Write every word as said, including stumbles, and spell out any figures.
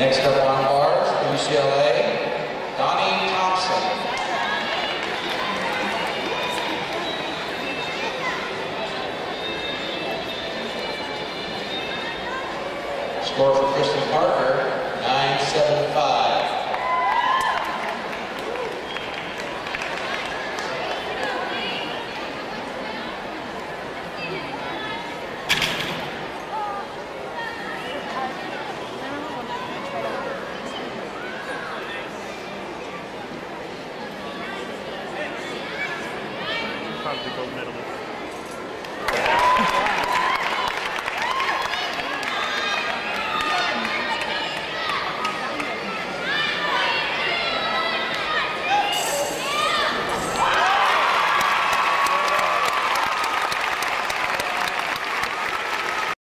Next up on bars, U C L A, Donnie Thompson. Score for Kristen Parker, nine seven five.